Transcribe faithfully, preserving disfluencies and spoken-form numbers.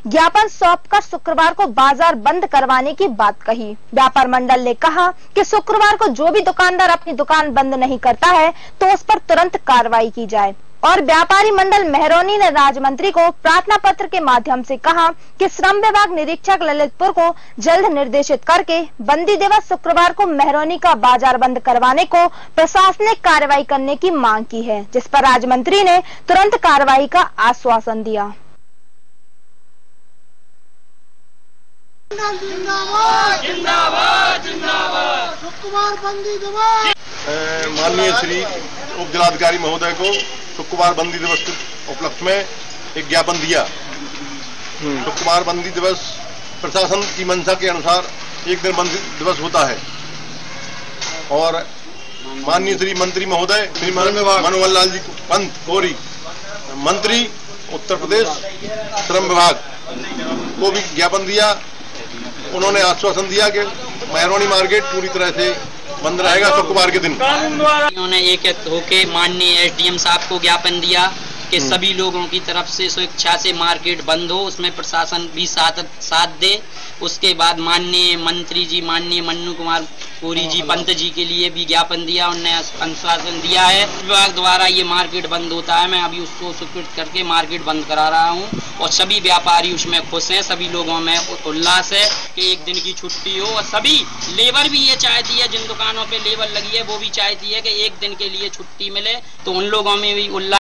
ज्ञापन सौंप कर शुक्रवार को बाजार बंद करवाने की बात कही। व्यापार मंडल ने कहा कि शुक्रवार को जो भी दुकानदार अपनी दुकान बंद नहीं करता है तो उस पर तुरंत कार्रवाई की जाए। और व्यापारी मंडल मेहरौनी ने राज्य मंत्री को प्रार्थना पत्र के माध्यम से कहा कि श्रम विभाग निरीक्षक ललितपुर को जल्द निर्देशित करके बंदी दिवस शुक्रवार को मेहरौनी का बाजार बंद करवाने को प्रशासनिक कार्रवाई करने की मांग की है, जिस पर राज्य मंत्री ने तुरंत कार्रवाई का आश्वासन दिया। जिंदाबाद जिंदाबाद जिंदाबाद शुक्रवार बंदी दिवस। माननीय श्री उप जिलाधिकारी महोदय को शुक्रवार बंदी दिवस के उपलक्ष्य में एक ज्ञापन दिया। शुक्रवार बंदी दिवस प्रशासन की मंशा के अनुसार एक दिन बंदी दिवस होता है और माननीय श्री मंत्री महोदय श्री मनोहर लाल जी पंत कोरी मंत्री उत्तर प्रदेश श्रम विभाग को भी ज्ञापन दिया। उन्होंने आश्वासन दिया कि मेहरौनी मार्केट पूरी तरह से बंद रहेगा शुक्रवार के दिन। उन्होंने एक एक होके माननीय एसडीएम साहब को ज्ञापन दिया कि सभी लोगों की तरफ से स्वेच्छा से मार्केट बंद हो, उसमें प्रशासन भी साथ साथ दे। उसके बाद माननीय मंत्री जी माननीय मन्नू कुमार कोरी जी पंत जी के लिए भी ज्ञापन दिया। उन्होंने आश्वासन दिया है विभाग द्वारा ये मार्केट बंद होता है। मैं अभी उसको स्वीकृत करके मार्केट बंद करा रहा हूँ और सभी व्यापारी उसमें खुश हैं। सभी लोगों में उल्लास है कि एक दिन की छुट्टी हो और सभी लेबर भी ये चाहती है, जिन दुकानों पे लेबर लगी है वो भी चाहती है कि एक दिन के लिए छुट्टी मिले, तो उन लोगों में भी उल्लास